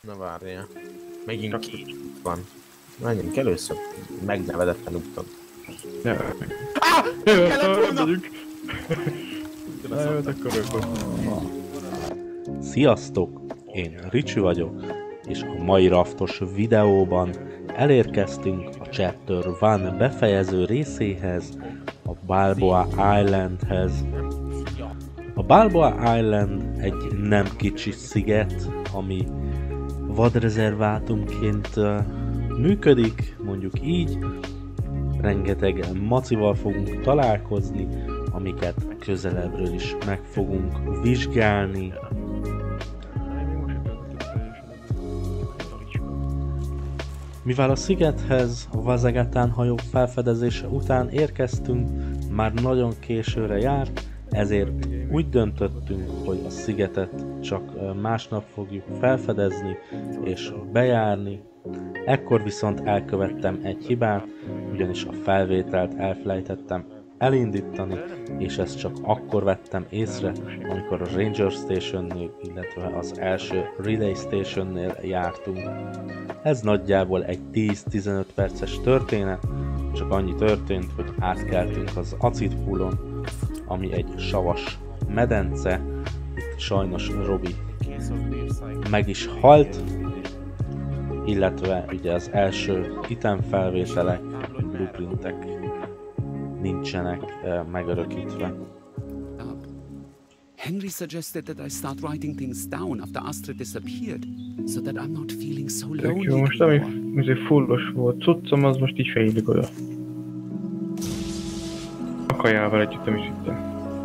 Na várjál. Megint két út van. Menjünk először megnevedetten úton. Sziasztok! Én Ricsi vagyok, és a mai raftos videóban elérkeztünk a Chapter 1 befejező részéhez, a Balboa Islandhez. A Balboa Island egy nem kicsi sziget, ami vadrezervátumként működik, mondjuk így. Rengeteg macival fogunk találkozni, amiket közelebbről is meg fogunk vizsgálni. Mivel a szigethez a Vazegatán hajó felfedezése után érkeztünk, már nagyon későre járt, ezért úgy döntöttünk, hogy a szigetet csak másnap fogjuk felfedezni és bejárni. Ekkor viszont elkövettem egy hibát, ugyanis a felvételt elfelejtettem elindítani, és ezt csak akkor vettem észre, amikor a Ranger Stationnél, illetve az első Relay Stationnél jártunk. Ez nagyjából egy 10-15 perces történet, csak annyi történt, hogy átkeltünk az Acid Poolon, ami egy savas medence. Itt sajnos Robi meg is halt, illetve ugye az első item felvételek, blueprintek nincsenek megörökítve. Henry suggested that I start writing things down after Astrid disappeared, so that I'm not feeling so lonely. Jó, most ami fullos volt cuccom, az most így fejlik oda. A kajával együtt, is ittem.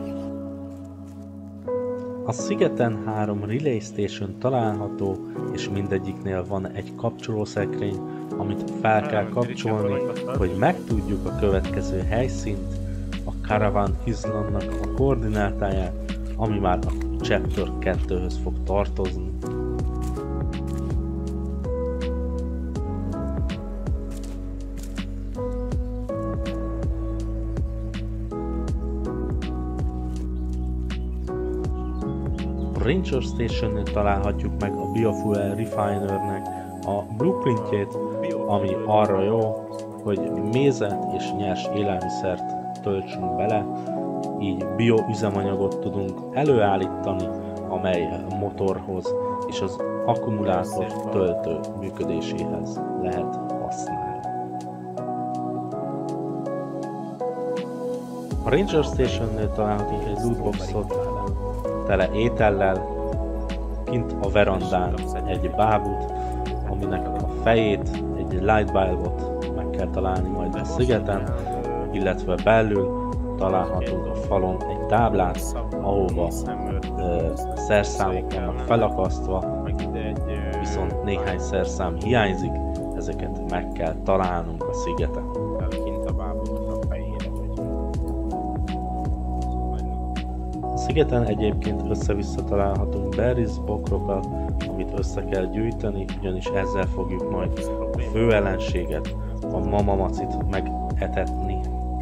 A szigeten 3 Relay Station található, és mindegyiknél van egy kapcsolószekrény, amit fel kell kapcsolni, hogy megtudjuk a következő helyszínt, a Caravan Islandnak a koordinátáját, ami már a Chapter 2-höz fog tartozni. A Ranger Stationnél találhatjuk meg a Biofuel Refinernek a blueprintjét, ami arra jó, hogy mézet és nyers élelmiszert töltsünk bele, így bioüzemanyagot tudunk előállítani, amely motorhoz és az akkumulátor töltő működéséhez lehet használni. A Ranger Stationnél találhatunk egy lootboxot tele étellel, kint a verandán egy bábút, aminek a fejét, egy light bulbot meg kell találni majd a szigeten, illetve belül találhatunk a falon egy táblát, ahova szerszámok vannak felakasztva, viszont néhány szerszám hiányzik, ezeket meg kell találnunk a szigeten. A szigeten egyébként össze-vissza találhatunk berries bokrokat, amit össze kell gyűjteni, ugyanis ezzel fogjuk majd a fő ellenséget, a mamamacit megetetni.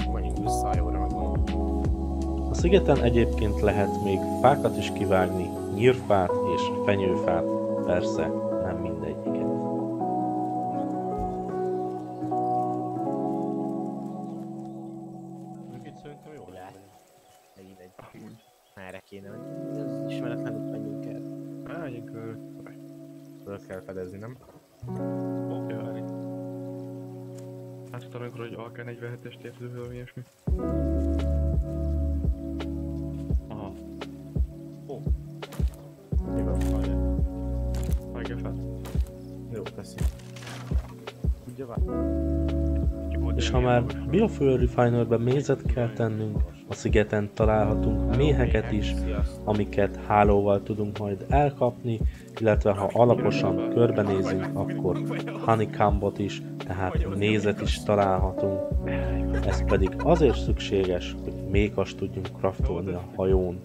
A szigeten egyébként lehet még fákat is kivágni, nyírfát és fenyőfát, persze nem mindegyiket. Szerintem jó lehet. Merre kéne menni? Az ismeretlen út menjünk el. Menjünk körül. Föl kell fedezni, nem? Hát talán hogy AK-47-est érző, vagy ilyesmi. Aha. Ó. Mi van fel? Vágja fel. Jó, teszi. Ugye vár? És ha már Biofuel Refinerben mézet kell tennünk, a szigeten találhatunk méheket is, amiket hálóval tudunk majd elkapni, illetve ha alaposan körbenézünk, akkor honeycombot is, tehát mézet is találhatunk. Ez pedig azért szükséges, hogy mékast tudjunk craftolni a hajón.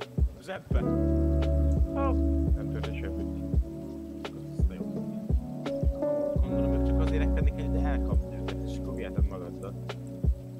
Nem történt semmit. Gondolom, hogy csak azért tenni kell, de elkapni őket, és akkor viheted magaddal.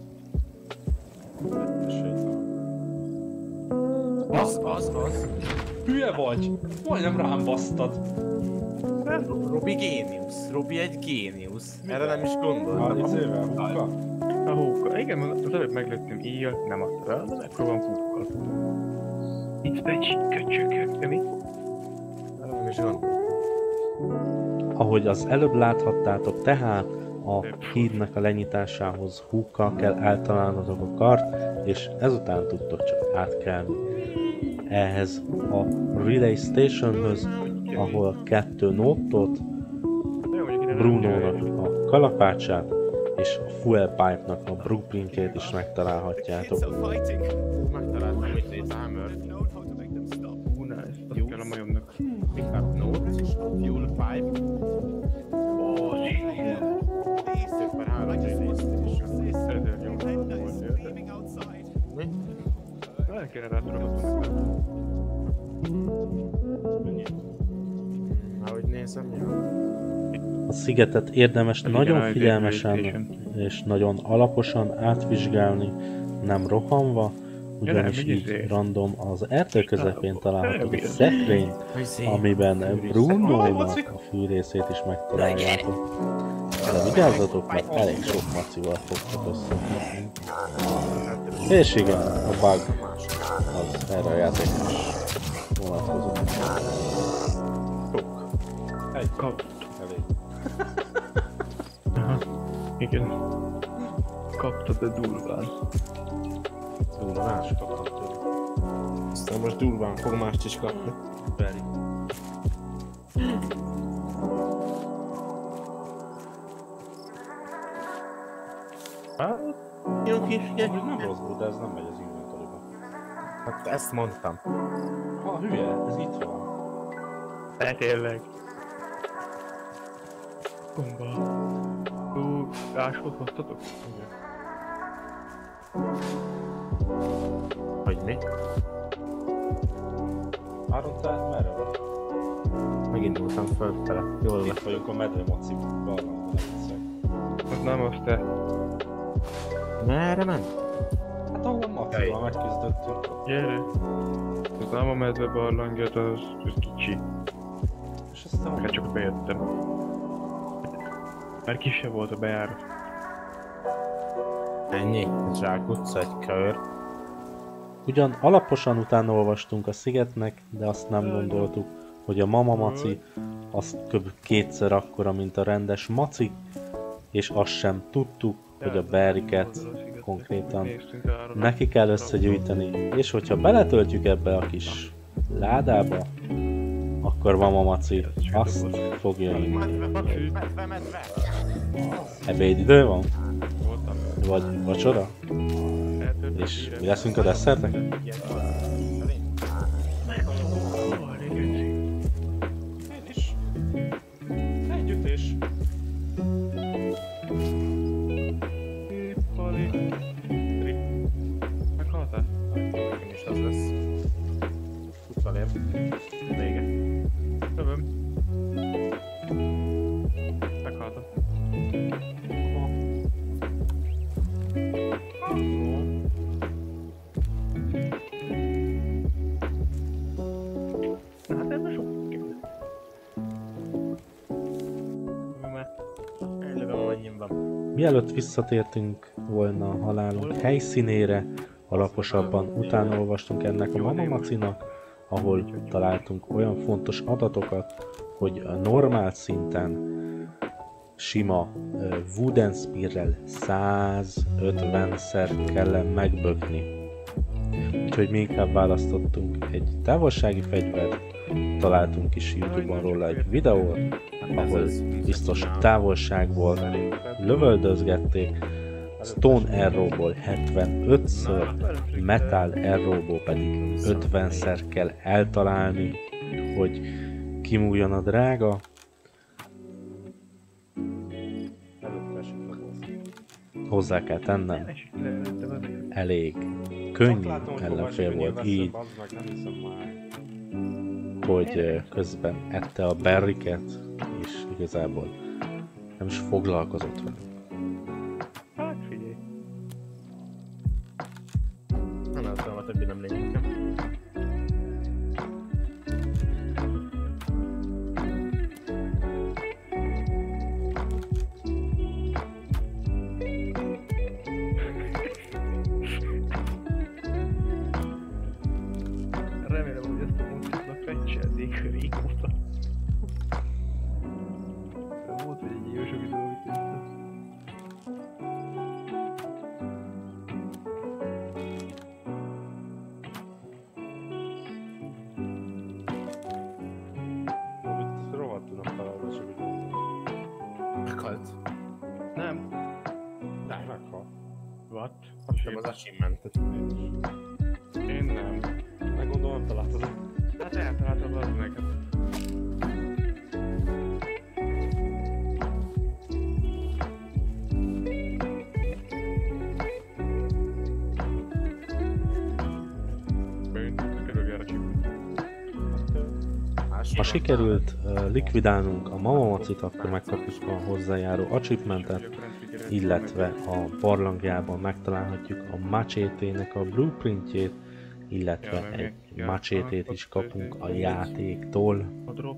Az. Hülye vagy! Majdnem rám basztad. Robi géniusz. Robi egy géniusz. Erre nem is gondoltam. Alicével, húka? A hóka. Igen, az előbb meglőttem íjat, nem adta rá, de megpróbálom húkkal. Itt egy köcsökök, de mi? Erre nem is gondoltam. Ahogy az előbb láthattátok, tehát a hídnak a lenyitásához húkkal kell eltalálnotok a kart, és ezután tudtok csak átkelni. Ehhez a Relay Stationhöz, ahol 2 nótot, Brunónak a kalapácsát és a Fuel Pipe-nak a blueprintjét is megtalálhatjátok. Megtaláltam itt egy Hammer. Nice. Azt kell a majomnak. Pick up notes és a fuel pipe. Nézzük már 3 részlésre. 1800 volt érde. Mi? El kéne rátorogatni. Ahogy nézem, jó. A szigetet érdemes nagyon figyelmesen és nagyon alaposan átvizsgálni, nem rohanva, ugyanis így random az erdő közepén található egy szekrény, amiben Brunónak a fűrészét is megtaláljátok. De vigyázzatok, mert elég sok macival fogtok összefogni. És igen, a bug az erre a játékos vonatkozik. Egy Kap. elég. Aha. Igen. Kaptad a durván. Durván is kaptam tőle. Aztán most durván fog mást is kapni. Beri. Hát, jó kisgyek. Amúgy nem rossz, de ez nem megy az inventoryba. Hát ezt mondtam. Ha hülye, ez itt van. De tényleg. Gomba. Ásót hoztatok? Igen. Hogy mi? Áron, tehát merre vagy? Megindultam fölfele. Jól Itt vagyunk a medvemoci barlangban egyszer. Az nem azt te. Merre ment? Hát ahol a macival megküzdöttünk. Gyere. Ez nem a medve barlangja, az kicsi. És aztán Meg csak bejöttem. Már kisebb volt a bejárat. Ennyi? Zsákutca, egy kör. ugyan alaposan utána olvastunk a szigetnek, de azt nem gondoltuk, hogy a mama maci az kb. 2-szer akkora, mint a rendes maci, és azt sem tudtuk, hogy a berriket konkrétan neki kell összegyűjteni, és hogyha beletöltjük ebbe a kis ládába, akkor mama maci azt fogja inni. Medve. Ebédidő van? Voltam. Vagy vacsora? És mi leszünk a desszertek? Én is. Együttés. Pali. Meghaltál? Nekem is az lesz. Utolérd. Vége. Jövöm. Meghaltam. Na hát ebben sok kell. Előbb annyi van. Mielőtt visszatértünk volna a halálunk helyszínére, alaposabban utána olvastunk ennek a mama macinak, ahol találtunk olyan fontos adatokat, hogy a normál szinten sima wooden spearrel 150-szer kellene megbökni. Úgyhogy mi inkább választottunk egy távolsági fegyvert, találtunk is YouTube-on róla egy videót, ahol biztos távolságból lövöldözgették, Stone Arrow-ból 75-ször, Metal Arrow-ból pedig 50-szer kell eltalálni, hogy kimúljon a drága. Hozzá kell tennem, elég könnyű ellenfél volt így, hogy közben ette a berriket, és igazából nem is foglalkozott velük. Hát figyelj. Nem tudom, a többi nem lényeg. Volt egy éves a videó, amit néztem. Amit rohadtul a feladás a videót. Meghalt. Nem. Nem, meghal. What? Nem az achievementet. Én nem. Meg gondolom találtad. Hát eltaláltam az nekem. Ha sikerült likvidálnunk a mamamacit, akkor megkapjuk a hozzájáró achievementet, illetve a barlangjában megtalálhatjuk a macsétének a blueprintjét, illetve egy macsétét is kapunk a játéktól. A drop.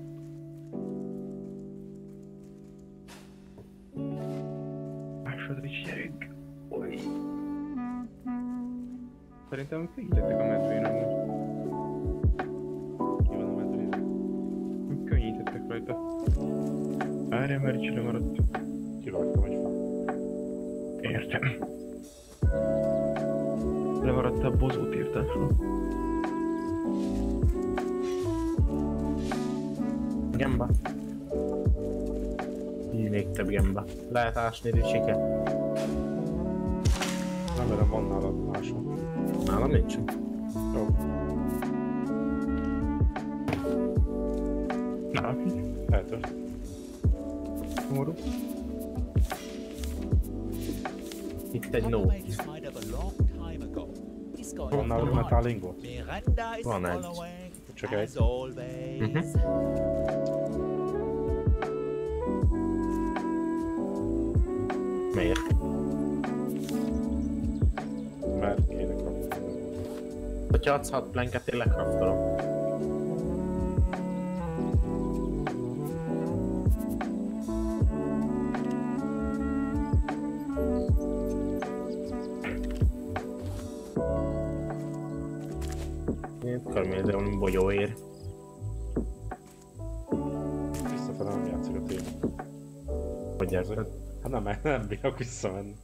Másodra is gyerünk. Oly. Szerintem figyeljetek a medvén amúgy. Ki van a medvén? Könnyítettek rajta. Várjál, mert így lemaradt. Kiraktam egy fát. Értem. Lemaradt a bozót írtásról. Gemba. Így még több gemba. Lehet ásni ricsiket. Nem merem, van nálad máson. Nálam nincs. Jó. Na, így. Eltört. Szomorú. Itt egy no. Van nálad metálingó? Van egy. Csak egy. Miért? Mert kéne kapni. Hogyha adsz 6 planket, én lekraftolom. Itt körülbelül bogyóér. Visszafele nem játszik a téma. Hogy érzed? Hát nem bírok visszamenni.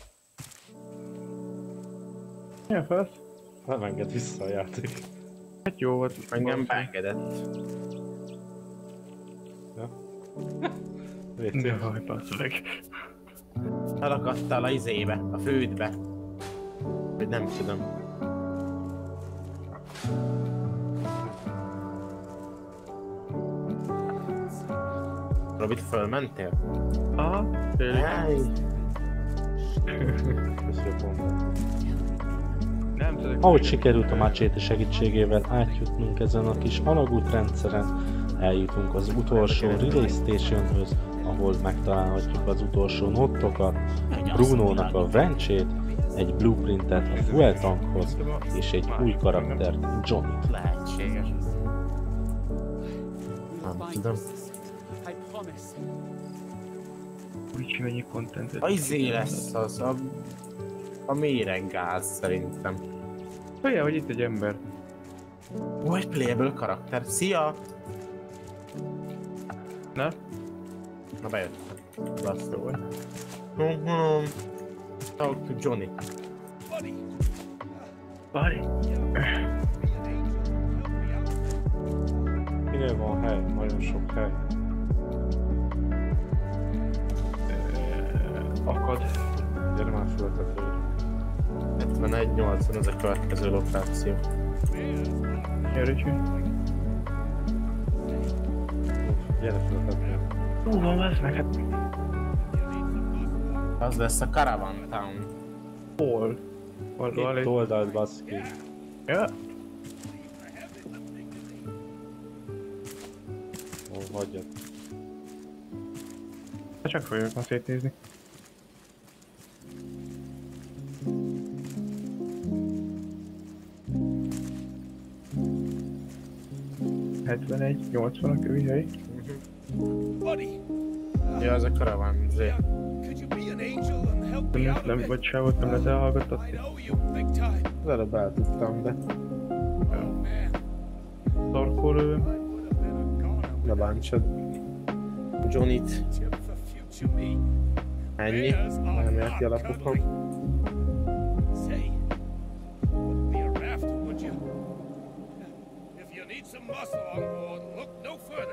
Milyen fasz? Nem enged vissza a játék. Hát jó volt. Engem beengedett. Vécé. Jaj, bassz meg. Elakadtál a izébe, a fődbe. Vagy nem tudom. Robit, fölmentél? Aha, tényleg. Köszönöm pont. Nem tudok. Ahogy sikerült a macséti segítségével átjutnunk ezen a kis alagút rendszeren, eljutunk az utolsó Relay Stationhöz, ahol megtalálhatjuk az utolsó nottokat, Brunónak a wrenchét, egy blueprintet a fuel tankhoz, és egy új karaktert, Johnnyt. Lehetséges. Nem tudom. I promise. Úgy mennyi contentet. A izé lesz az, a méreggáz szerintem. Olyan, hogy itt egy ember. Ó, egy playable karakter. Szia! Na? Na bejöttem. Lasszó vagy. Talk to Johnny. Várj. Minél van hely? Nagyon sok hely. Akad. Gyere már föltetőre. 71-80 ez a következő lokáció. Gyerőcső. Gyere föltetőre. Van, ez meg, hát Az lesz a Caravan Town. hol? Itt oldalt baszki. Ja. Ó, hagyjad. Hát csak fogjuk ma szétnézni. ...71, 80 a kövihely. Ja, ez a Caravan Z. Nem, vagy sávot nem lehet elhallgattatni. Az előbb el tudtam, de Darkor ne bántsad Johnnyt. Ennyi? Elméleti alapokon. Say, wouldn't be a raft, would you? If you need some muscle on board, look no further.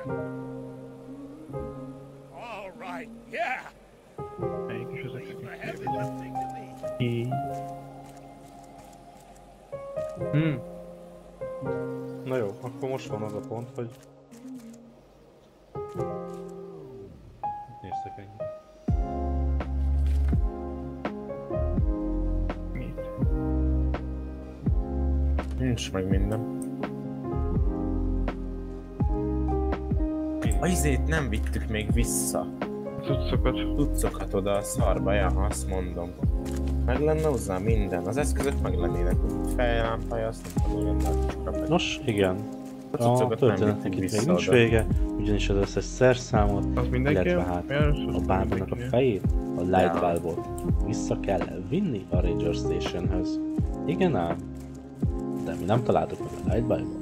All right, yeah. Melyik is ezek? Leave the heavy lifting to me. Így. Na jó, akkor most van az a pont, hogy... Nézzek ennyi. Mit? Nincs meg minden. A izét nem vittük még vissza. Cuccokat. Cuccokat oda a szarba, ja, azt mondom. Meg lenne hozzá minden. Az eszközök meg lennének. Fejlámpája, azt nem tudom, hogy Nos, igen. A A cuccokat nem történetnek vittük itt még vissza nincs oda. vége, ugyanis az összes szerszámot, Az mindenki? illetve hát a bábának a fejét, a Light Bulbot vissza kell vinni a Ranger Stationhez. Igen ám, de mi nem találtuk meg a Light Bulbot.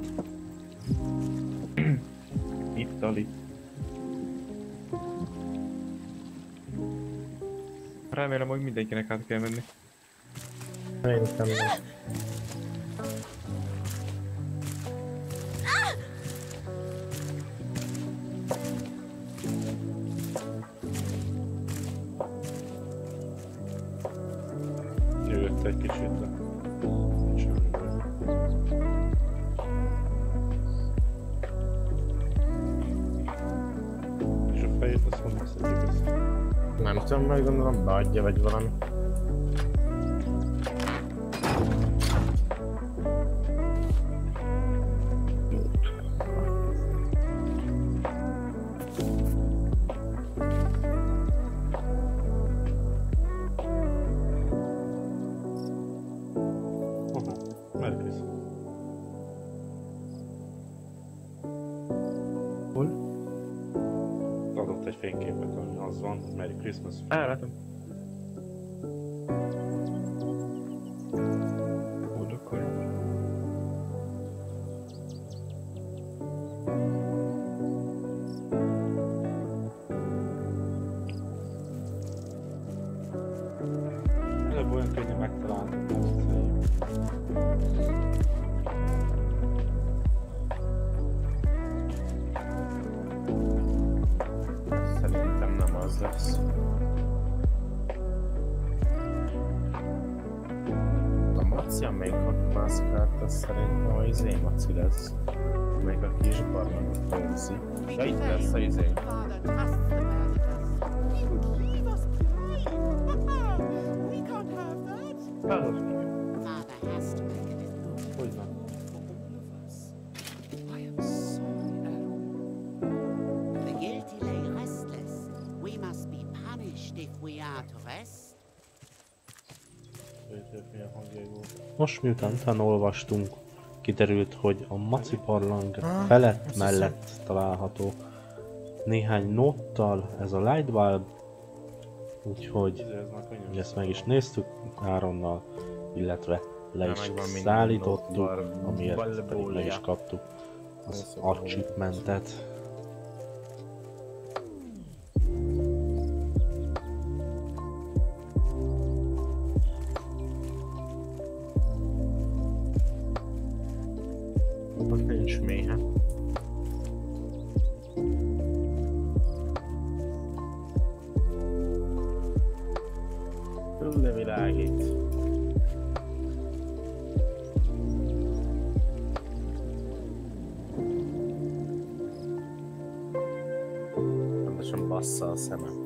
Itt, Ali. Remélem, hogy mindenkinek át kell menni. Szerintem nem. Jött egy kicsit, de nincs semmi baj. És a fejét azt honnan szedjük össze? Nem tudom, meg gondolom beadja vagy valami. Merry Christmas. Hol? Adott egy fényképet, ami az van, hogy Merry Christmas. Látom. Boldog karácsony. Előbb olyan könnyen megtaláltuk, azt hiszem. Szerintem nem az lesz. A Macia még ott mászkált, az szerintem a izé Maci lesz. Még a kis barlangot őrzi. Ja, itt lesz a izé. Father trusts the Basilisk. He would leave us behind. We can't have that. Válasz ki. Father has to make it in order Hogy nem? For all of us. I am sorry, Errol. The guilty lay restless. We must be punished if we are to rest. Most miután utána olvastunk, kiderült, hogy a Maci barlang felett mellett található néhány nóttal ez a Light Bulb, úgyhogy ezt meg is néztük Áronnal, illetve le is megvan minden szállítottuk, nót, amiért pedig meg is balbólia. kaptuk az achievement-et. Ott nincs méhe. De világít. Pontosan bassza a szemem.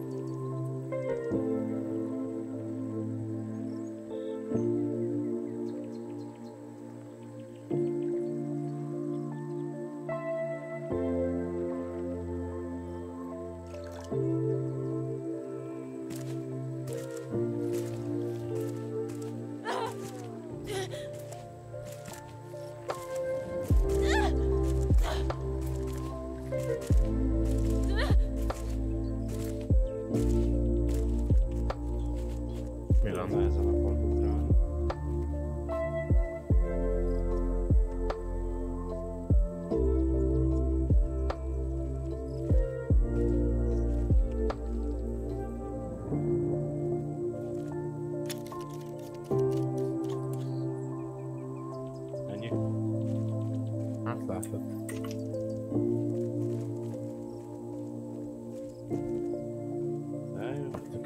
Mi van? Na, ezen a ponton rá.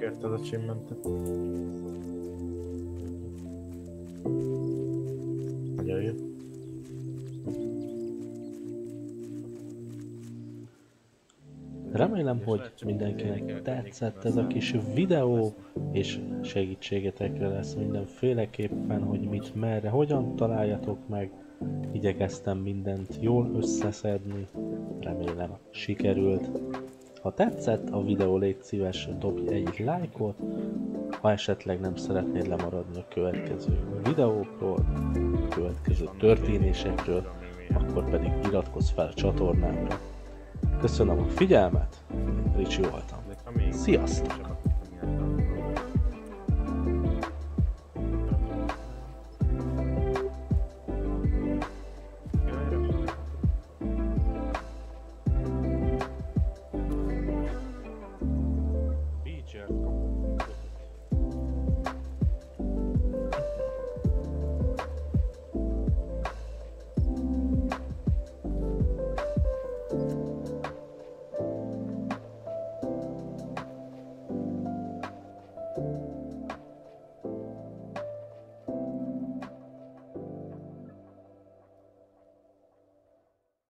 Kért az achievementet. Nagyon jó. Remélem, hogy mindenkinek tetszett ez a kis videó, és segítségetekre lesz mindenféleképpen, hogy mit, merre, hogyan találjatok meg. Igyekeztem mindent jól összeszedni, remélem sikerült. Ha tetszett a videó, légy szíves, dobj egy lájkot, ha esetleg nem szeretnéd lemaradni a következő videókról, a következő történésekről, akkor pedig iratkozz fel a csatornámra. Köszönöm a figyelmet, Ricsi voltam. Sziasztok!